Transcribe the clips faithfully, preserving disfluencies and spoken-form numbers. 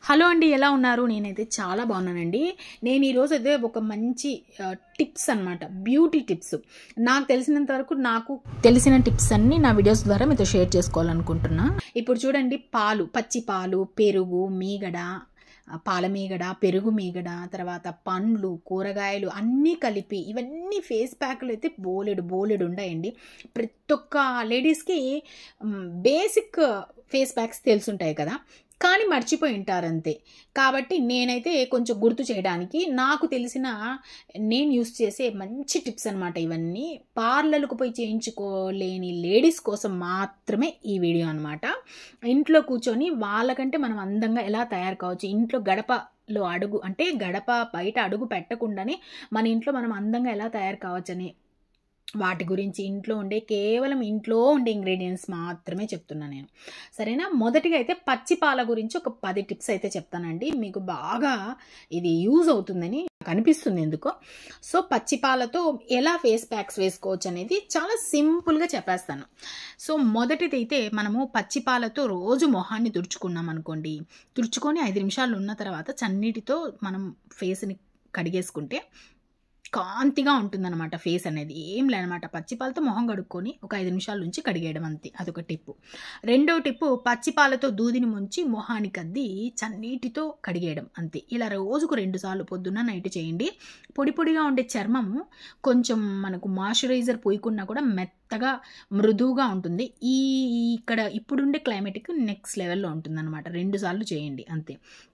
Hello అండి, ఎలా ఉన్నారు? నేనైతే చాలా బాగున్నానండి. నేను ఈరోజు అయితే ఒక మంచి టిప్స్ అన్నమాట, బ్యూటీ టిప్స్. నాకు తెలిసినంత వరకు నాకు తెలిసిన టిప్స్ అన్ని నా వీడియోస్ ద్వారా మీతో షేర్ చేసుకోవాలనుకుంటున్నా. ఇప్పుడు చూడండి, పాలు, పచ్చి పాలు, పెరుగు, మీగడ, పాల మీగడ, పెరుగు మీగడ, తర్వాత పండ్లు, కూరగాయలు అన్నీ కలిపి ఇవన్నీ ఫేస్ ప్యాక్లు అయితే బోలెడు బోలెడు ఉంటాయండి. ప్రతి ఒక్క లేడీస్కి బేసిక్ ఫేస్ ప్యాక్స్ తెలుసుంటాయి కదా, కానీ మర్చిపోయి ఉంటారంతే. కాబట్టి నేనైతే కొంచెం గుర్తు చేయడానికి నాకు తెలిసిన నేను యూస్ చేసే మంచి టిప్స్ అనమాట ఇవన్నీ. పార్లర్లకు పోయి చేయించుకోలేని లేడీస్ కోసం మాత్రమే ఈ వీడియో అనమాట. ఇంట్లో కూర్చొని వాళ్ళకంటే మనం అందంగా ఎలా తయారు కావచ్చు, ఇంట్లో గడపలో అడుగు అంటే గడప బయట అడుగు పెట్టకుండానే మన ఇంట్లో మనం అందంగా ఎలా తయారు కావచ్చు అని వాటి గురించి, ఇంట్లో ఉండే కేవలం ఇంట్లో ఉండే ఇంగ్రీడియంట్స్ మాత్రమే చెప్తున్నాను నేను, సరేనా? మొదటిగా అయితే పచ్చి పాల గురించి ఒక పది టిప్స్ అయితే చెప్తానండి. మీకు బాగా ఇది యూజ్ అవుతుందని కనిపిస్తుంది ఎందుకో. సో పచ్చి పాలతో ఎలా ఫేస్ ప్యాక్స్ వేసుకోవచ్చు అనేది చాలా సింపుల్గా చెప్పేస్తాను. సో మొదటిది అయితే మనము పచ్చి పాలతో రోజు మొహాన్ని తుడుచుకున్నాం అనుకోండి, తుడుచుకొని ఐదు నిమిషాలు ఉన్న తర్వాత చన్నీటితో మనం ఫేస్ని కడిగేసుకుంటే కాంతిగా ఉంటుందన్నమాట ఫేస్ అనేది. ఏం లేనమాట, పచ్చిపాలతో మొహం కడుక్కొని ఒక ఐదు నిమిషాల నుంచి కడిగేయడం అంతే. అదొక టిప్పు. రెండో టిప్పు, పచ్చిపాలతో దూదిని ముంచి మొహానికి అద్ది చన్నీటితో కడిగేయడం అంతే. ఇలా రోజుకు రెండు సార్లు పొద్దున్న నైట్ చేయండి. పొడి పొడిగా ఉండే చర్మము కొంచెం మనకు మాయిశ్చరైజర్ పోయకున్నా కూడా మెత్తగా మృదువుగా ఉంటుంది. ఈ ఇక్కడ ఇప్పుడుండే క్లైమేట్కి నెక్స్ట్ లెవెల్లో ఉంటుంది అనమాట. రెండు సార్లు చేయండి అంతే.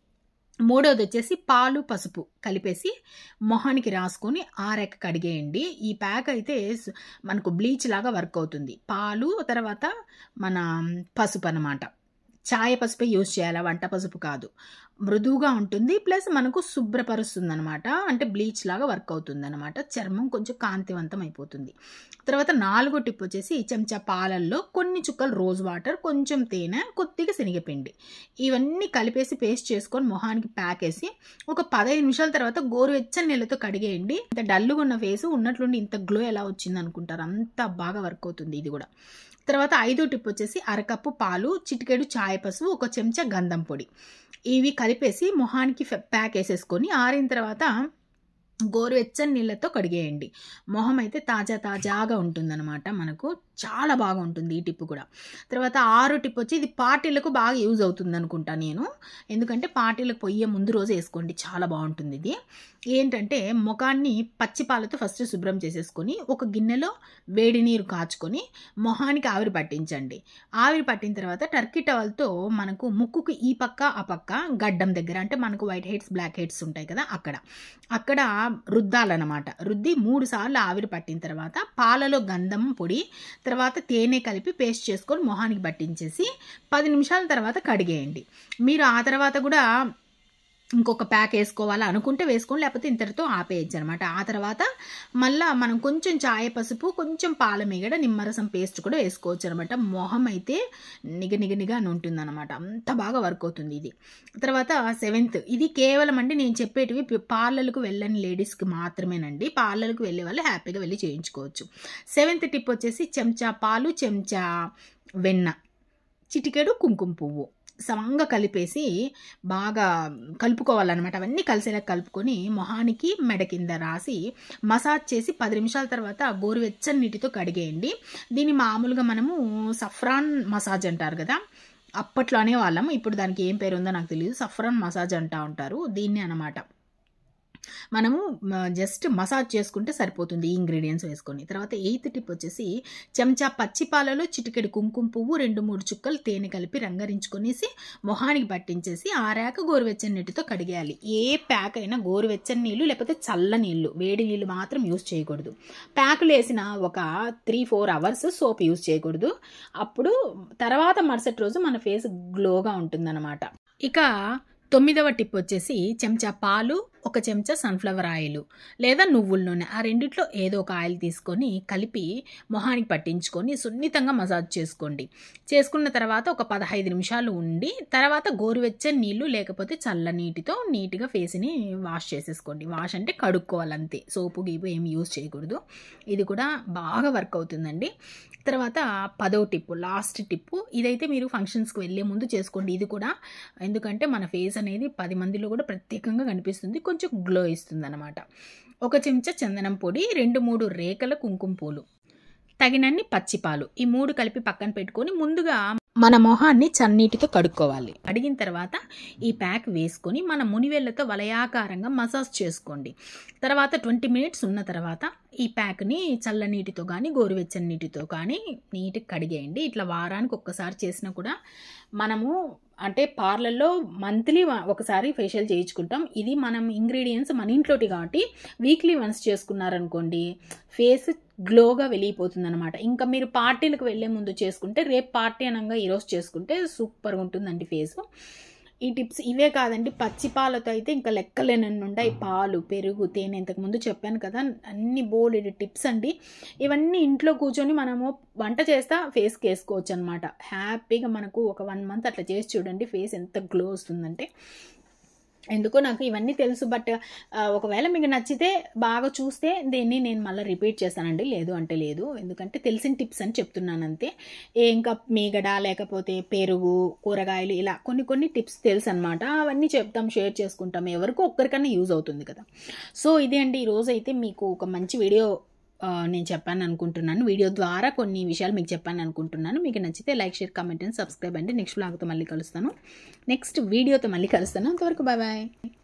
మూడోది వచ్చేసి పాలు పసుపు కలిపేసి మొహానికి రాసుకొని ఆరెక్క కడిగేయండి. ఈ ప్యాక్ అయితే మనకు బ్లీచ్ లాగా వర్క్ అవుతుంది. పాలు తర్వాత మన పసుపు అనమాట, చాయ పసుపే యూజ్ చేయాలి, వంట పసుపు కాదు. మృదువుగా ఉంటుంది, ప్లస్ మనకు శుభ్రపరుస్తుంది అనమాట, అంటే బ్లీచ్ లాగా వర్క్ అవుతుంది అనమాట. చర్మం కొంచెం కాంతివంతం అయిపోతుంది. తర్వాత నాలుగో టిప్ వచ్చేసి చెంచా పాలల్లో కొన్ని చుక్కలు రోజ్ వాటర్, కొంచెం తేనె, కొద్దిగా శనగపిండి ఇవన్నీ కలిపేసి పేస్ట్ చేసుకొని మొహానికి ప్యాక్ వేసి ఒక పదహైదు నిమిషాల తర్వాత గోరువెచ్చని నీళ్ళతో కడిగేయండి. ఇంత డల్లుగా ఉన్న ఫేసు ఉన్నట్లుండి ఇంత గ్లో ఎలా వచ్చింది అనుకుంటారు, అంత బాగా వర్క్ అవుతుంది ఇది కూడా. తర్వాత ఐదో టిప్ వచ్చేసి అరకప్పు పాలు, చిటికెడు చాయ్ పసుపు, ఒక చెంచా గంధం పొడి ఇవి కలిపేసి మొహానికి ప్యాక్ వేసేసుకొని ఆరిన తర్వాత గోరువెచ్చని నీళ్ళతో కడిగేయండి. మొహం అయితే తాజా తాజాగా ఉంటుందన్నమాట, మనకు చాలా బాగా ఉంటుంది ఈ టిప్ కూడా. తర్వాత ఆరో టిప్ వచ్చి ఇది పార్టీలకు బాగా యూజ్ అవుతుంది అనుకుంటా నేను, ఎందుకంటే పార్టీలకు పోయే ముందు రోజు వేసుకోండి, చాలా బాగుంటుంది ఇది. ఏంటంటే ముఖాన్ని పచ్చి పాలతో ఫస్ట్ శుభ్రం చేసేసుకొని ఒక గిన్నెలో వేడి నీరు కాచుకొని మొహానికి ఆవిరి పట్టించండి. ఆవిరి పట్టిన తర్వాత టర్కీ టవల్తో మనకు ముక్కుకు ఈ పక్క ఆ పక్క గడ్డం దగ్గర, అంటే మనకు వైట్ హెడ్స్ బ్లాక్ హెడ్స్ ఉంటాయి కదా, అక్కడ అక్కడ రుద్దాలన్నమాట. రుద్ది మూడు సార్లు ఆవిరి పట్టిన తర్వాత పాలలో గంధం పొడి తర్వాత తేనె కలిపి పేస్ట్ చేసుకొని మొహానికి పట్టించేసి పది నిమిషాల తర్వాత కడిగేయండి. మీరు ఆ తర్వాత కూడా ఇంకొక ప్యాక్ వేసుకోవాలా అనుకుంటే వేసుకోండి, లేకపోతే ఇంతటితో ఆపేయచ్చు అనమాట. ఆ తర్వాత మళ్ళీ మనం కొంచెం చాయ పసుపు, కొంచెం పాల మీగడ, నిమ్మరసం పేస్ట్ కూడా వేసుకోవచ్చు అనమాట. మొహం అయితే నిగ నిగ నిగ అని ఉంటుంది అనమాట, అంత బాగా వర్క్ అవుతుంది ఇది. తర్వాత సెవెంత్, ఇది కేవలం అంటే నేను చెప్పేటివి పార్లర్లకు వెళ్ళని లేడీస్కి మాత్రమేనండి. పార్లర్లకు వెళ్ళే వాళ్ళు హ్యాపీగా వెళ్ళి చేయించుకోవచ్చు. సెవెంత్ టిప్ వచ్చేసి చెంచా పాలు, చెంచా వెన్న, చిటికెడు కుంకుమ పువ్వు సమంగా కలిపేసి బాగా కలుపుకోవాలన్నమాట. అవన్నీ కలిసేలా కలుపుకొని మొహానికి మెడ కింద రాసి మసాజ్ చేసి పది నిమిషాల తర్వాత గోరువెచ్చని నీటితో కడిగేయండి. దీన్ని మామూలుగా మనము సఫ్రాన్ మసాజ్ అంటారు కదా, అప్పట్లో అనేవాళ్ళం, ఇప్పుడు దానికి ఏం పేరు ఉందో నాకు తెలియదు, సఫ్రాన్ మసాజ్ అంటూ ఉంటారు దీన్ని అనమాట. మనము జస్ట్ మసాజ్ చేసుకుంటే సరిపోతుంది ఈ ఇంగ్రీడియంట్స్ వేసుకొని. తర్వాత ఎయిత్ టిప్ వచ్చేసి చెంచా పచ్చి పాలలో చిటికెడు కుంకుమ పువ్వు, రెండు మూడు చుక్కలు తేనె కలిపి రంగరించుకొనేసి మొహానికి పట్టించేసి ఆరాక గోరువెచ్చని నీటితో కడిగేయాలి. ఏ ప్యాక్ అయినా గోరువెచ్చని నీళ్ళు లేకపోతే చల్ల నీళ్ళు, వేడి నీళ్ళు మాత్రం యూజ్ చేయకూడదు. ప్యాకులు వేసిన ఒక three four hours soap use చేయకూడదు. అప్పుడు తర్వాత మరుసటి రోజు మన ఫేస్ గ్లోగా ఉంటుందన్నమాట. ఇక తొమ్మిదవ టిప్ వచ్చేసి చెంచా పాలు, ఒక చెంచా సన్ఫ్లవర్ ఆయిల్ లేదా నువ్వుల నూనె, ఆ రెండిట్లో ఏదో ఒక ఆయిల్ తీసుకొని కలిపి మొహానికి పట్టించుకొని సున్నితంగా మసాజ్ చేసుకోండి. చేసుకున్న తర్వాత ఒక పదహైదు నిమిషాలు ఉండి తర్వాత గోరువెచ్చని నీళ్ళు లేకపోతే చల్ల నీటితో నీట్గా ఫేస్ని వాష్ చేసేసుకోండి. వాష్ అంటే కడుక్కోవాలి అంతే, సోపు గీపు ఏమి యూజ్ చేయకూడదు. ఇది కూడా బాగా వర్క్ అవుతుందండి. తర్వాత పదో టిప్పు, లాస్ట్ టిప్పు, ఇదైతే మీరు ఫంక్షన్స్కి వెళ్ళే ముందు చేసుకోండి. ఇది కూడా ఎందుకంటే మన ఫేస్ అనేది పది మందిలో కూడా ప్రత్యేకంగా కనిపిస్తుంది, కొంచెం గ్లో ఇస్తుంది అనమాట. ఒక చెంచా చందనం పొడి, రెండు మూడు రేఖల కుంకుమ పూలు, తగినన్ని పచ్చిపాలు, ఈ మూడు కలిపి పక్కన పెట్టుకొని ముందుగా మన మొహాన్ని చన్నీటితో కడుక్కోవాలి. కడిగిన తర్వాత ఈ ప్యాక్ వేసుకొని మన మునివేళ్లతో వలయాకారంగా మసాజ్ చేసుకోండి. తర్వాత ట్వంటీ మినిట్స్ ఉన్న తర్వాత ఈ ప్యాక్ని చల్లనీటితో కానీ గోరువెచ్చని నీటితో కానీ నీట్గా కడిగేయండి. ఇట్లా వారానికి ఒక్కసారి చేసినా కూడా మనము అంటే పార్లర్లో మంత్లీ ఒకసారి ఫేషియల్ చేయించుకుంటాం. ఇది మనం ఇంగ్రీడియంట్స్ మన ఇంట్లోటి కాబట్టి వీక్లీ వన్స్ చేసుకున్నారనుకోండి ఫేస్ గ్లోగా వెలిగిపోతుంది అనమాట. ఇంకా మీరు పార్టీలకు వెళ్ళే ముందు చేసుకుంటే రేపు పార్టీ అనగా ఈరోజు చేసుకుంటే సూపర్గా ఉంటుందండి ఫేస్. ఈ టిప్స్ ఇవే కాదండి, పచ్చి పాలతో అయితే ఇంకా లెక్కలేనన్ని ఉంటాయి. పాలు, పెరుగు, తేనె ఇంతకుముందు చెప్పాను కదా, అన్ని బోలెడు టిప్స్ అండి. ఇవన్నీ ఇంట్లో కూర్చొని మనము వంట చేస్తా ఫేస్కి వేసుకోవచ్చు అనమాట. హ్యాపీగా మనకు ఒక వన్ మంత్ అట్లా చేసి చూడండి, ఫేస్ ఎంత గ్లో వస్తుందంటే. ఎందుకో నాకు ఇవన్నీ తెలుసు, బట్ ఒకవేళ మీకు నచ్చితే బాగా చూస్తే దీన్ని నేను మళ్ళీ రిపీట్ చేస్తానండి, లేదు అంటే లేదు. ఎందుకంటే తెలిసిన టిప్స్ అని చెప్తున్నాను అంతే. ఇంకా మీగడ లేకపోతే పెరుగు, కూరగాయలు ఇలా కొన్ని కొన్ని టిప్స్ తెలుసు అనమాట. అవన్నీ చెప్తాం, షేర్ చేసుకుంటాం, ఎవరికో ఒక్కరికన్నా యూజ్ అవుతుంది కదా. సో ఇదే అండి, ఈరోజు అయితే మీకు ఒక మంచి వీడియో నేను చెప్పాను అనుకుంటున్నాను. వీడియో ద్వారా కొన్ని విషయాలు మీకు చెప్పాను అనుకుంటున్నాను. మీకు నచ్చితే like, share, comment and subscribe అండి. నెక్స్ట్ బ్లాగ్తో మళ్ళీ కలుస్తాను, నెక్స్ట్ వీడియోతో మళ్ళీ కలుస్తాను. అంతవరకు బాయ్ బాయ్.